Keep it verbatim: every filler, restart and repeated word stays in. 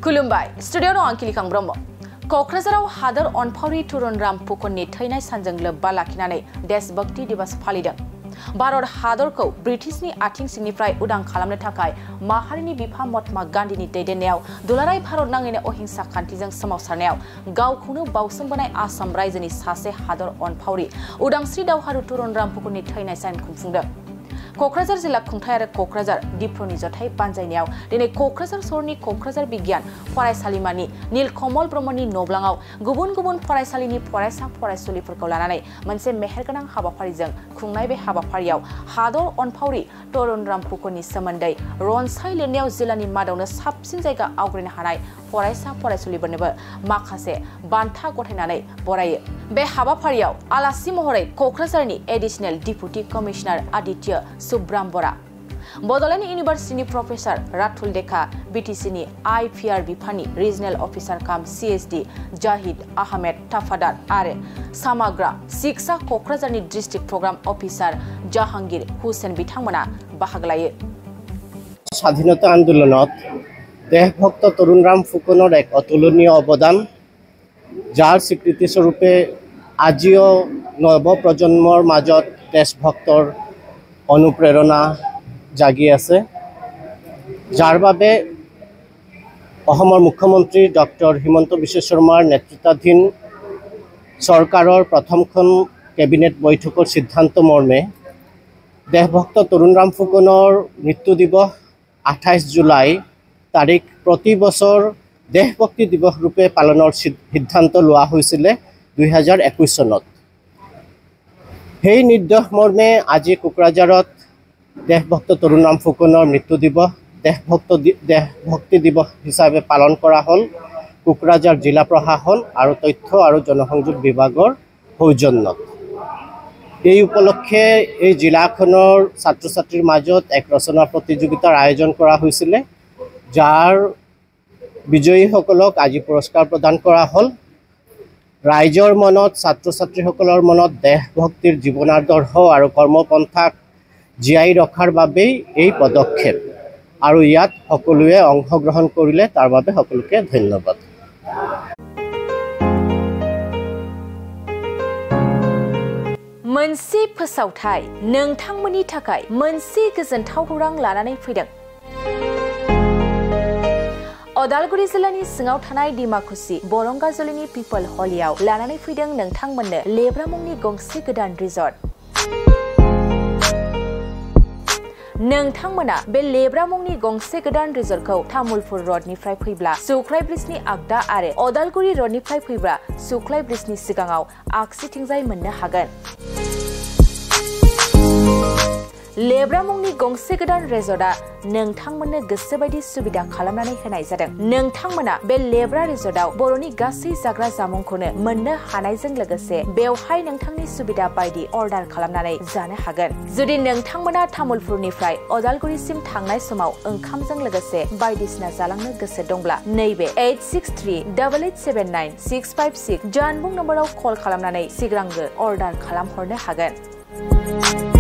खुलुमबाय स्टुडियोआव आं किलिखां ब्रह्म क'क्राझाराव हादर अनफावरि तुरुनराम फुकननि थैनाय सानजों लोब्बा लाखिनानै देशभक्ति दिवस फालिदों। भारत हादरखौ ब्रिटिशनि आथिं सिंनिफ्राय उदां खालामनो थाखाय माहारिनि बिफा महात्मा गान्धीनि दैदेननायाव दुलाराय भारत नाङैनो अहिंसा खान्थिजों सोमावसारनायाव गावखौनो बावसोमबोनाय आसाम रायजोनि सासे हादर अनफावरि उदांस्रि दावहारु तुरुनराम फुकननि थैनाय सान खुंफुंदों। क'क्राझार जिल्ला खुंथाय आरो क'क्राझार दिप्ल'नि जथाय बानजायनायाव दिनै क'क्राझार सहरनि क'क्राझार बिगियान फरायसालिमानि नीलकमल ब्रह्मनि न'ब्लाङाव गुबुन गुबुन फरायसालिनि फरायसा फरायसुलिफोरखौ लानानै मोनसे मेहेरगोनां हाबाफारिजों खुंनाय बे हाबाफारियाव हादर अनफावरि तुरुनराम फुकननि सोमोन्दै रनसाय लिरनायाव जिल्लानि मादावनो साबसिन जायगा आवग्रिनो हानाय फरायसा फरायसुलिफोरनोबो माखासे बान्था गथायनानै बरायो। बे हाबाफारियाव आलासि महरै क'क्राझारनि एडिशनेल डिप्युटी कमिशनार आदित्य सुब्राम बरा, बड'लेण्ड इउनिभार्सिटिनि प्रफेसर रातुल डेका, बिटिसिनि आइ पि आर बिफाननि रिजनेल अफिसार काम C S D Zahid Ahmed Tafadar आरो सामाग्रा सिक्सा क'क्राझारनि डिस्ट्रिक्ट प्रग्राम अफिसार जाहांगीर हुसेन बिथांमोना बाहागो लायो। স্বাধীনতা আন্দোলনত দেশভক্ত তৰুণৰাম ফুকনৰ এক অতুলনীয় অৱদান, যাৰ স্বীকৃতিস্বৰূপে আজিও নৱপ্ৰজন্মৰ মাজত দেশভক্তৰ অনুপ্ৰেৰণা জাগি আছে, যাৰ বাবে অসমৰ মুখ্যমন্ত্ৰী ডক্টৰ হিমন্ত বিশ্ব শৰ্মাৰ নেতৃত্বাধীন চৰকাৰৰ প্ৰথমখন কেবিনেট বৈঠকৰ সিদ্ধান্ত মৰ্মে দেশভক্ত তৰুণৰাম ফুকনৰ মৃত্যু দিৱস আঠাইছ জুলাই তাৰিখ প্ৰতি বছৰ দেশভক্তি দিৱস ৰূপে পালনৰ সিদ্ধান্ত লোৱা হৈছিলে দুই হাজাৰ একৈছ চনত। সেই নিৰ্দেশ মৰ্মে আজি কোকৰাঝাৰত দেশভক্ত তৰুণৰাম ফুকনৰ মৃত্যু দিৱস দেশভক্ত দেশভক্তি দিৱস হিচাপে পালন কৰা হ'ল কোকৰাঝাৰ জিলা প্ৰশাসন আৰু তথ্য আৰু জনসংযোগ বিভাগৰ সৌজন্যত। এই উপলক্ষে এই জিলাখনৰ ছাত্ৰ ছাত্ৰীৰ মাজত এক ৰচনা প্ৰতিযোগিতাৰ আয়োজন কৰা হৈছিলে, যাৰ বিজয়ীসকলক আজি পুৰস্কাৰ প্ৰদান কৰা হ'ল। ৰাইজৰ মনত ছাত্ৰ ছাত্ৰীসকলৰ মনত দেশভক্তিৰ জীৱনাদৰ্শ আৰু কৰ্মপন্থাক জীয়াই ৰখাৰ বাবেই এই পদক্ষেপ, আৰু ইয়াত সকলোৱে অংশগ্ৰহণ কৰিলে তাৰ বাবে সকলোকে ধন্যবাদ। मोनसे फोसावथाय नोंथांमोननि थाखाय मोनसे गोजोनथाव खौरां लानानै फैदों। अदालगुरि जिल्लानि सिङाव थानाय डिमाकुसि बरंगाजुलिनि पिपल हलियाव लानानै फैदों नोंथांमोननो लेब्रा मुंनि गंसे गोदान रिजर्ट। नोंथांमोना बे लेब्रा मुंनि गंसे गोदान रिजर्टखौ तामुलपुर रडनिफ्राय फैब्ला सुख्लाय ब्रिजनि आगदा आरो अदालगुरि रडनिफ्राय फैब्ला सुख्लाय ब्रिजनि सिगाङाव आगसिथिंजाय मोननो हागोन। लेब्रा मुंनि गंसे गोदान रिजर्टआ नोंथांमोननो गोसोबायदि सुबिदा खालामनानै होनाय जादों। नोंथांमोना बे लेब्रा रिजर्टआव बर'नि गासै जाग्रा जामुंखौनो मोननो हानायजों लोगोसे बेवहाय नोंथांनि सुबिदा बायदि अर्डार खालामनानै जानो हागोन। जुदि नोंथांमोना तामुलपुरनिफ्राय अदालगुरिसिम थांनाय समाव ओंखामजों लोगोसे बायदिसिना जालांनो गोसो दंब्ला नैबे eight six three double eight seven nine six five six जानबुं नम्बराव कल खालामनानै सिगांग्रो अर्डार खालामहरनो हागोन।